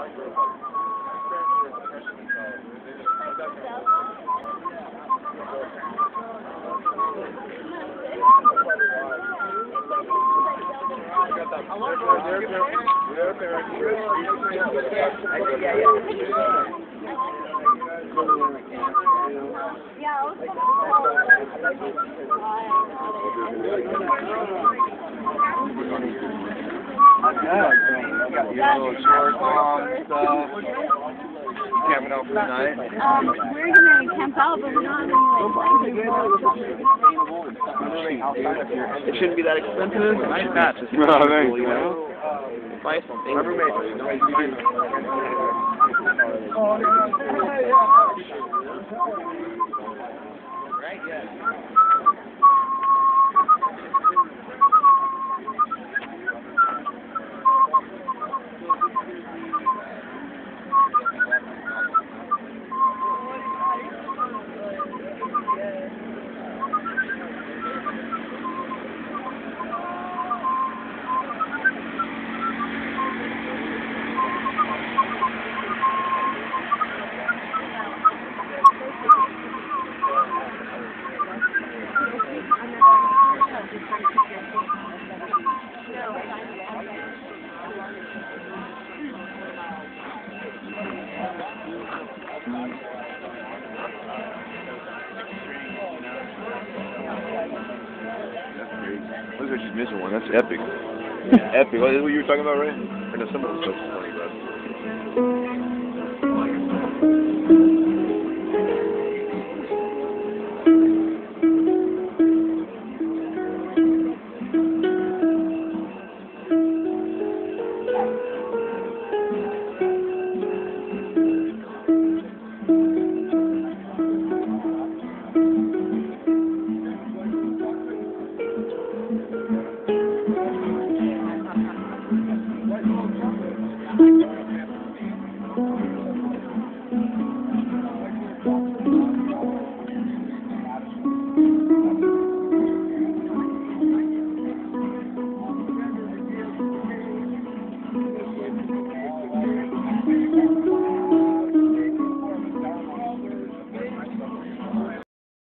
Little short, long stuff. Camping out for the night. We're gonna camp out, but we're not It shouldn't be that expensive. Nice match. It's No, thanks, cool, you man. know? Buy something. My roommate. Right, yeah. Looks like she's missing one. That's epic. Epic. What is what you were talking about, right? Or no, some of the stuff's funny, but.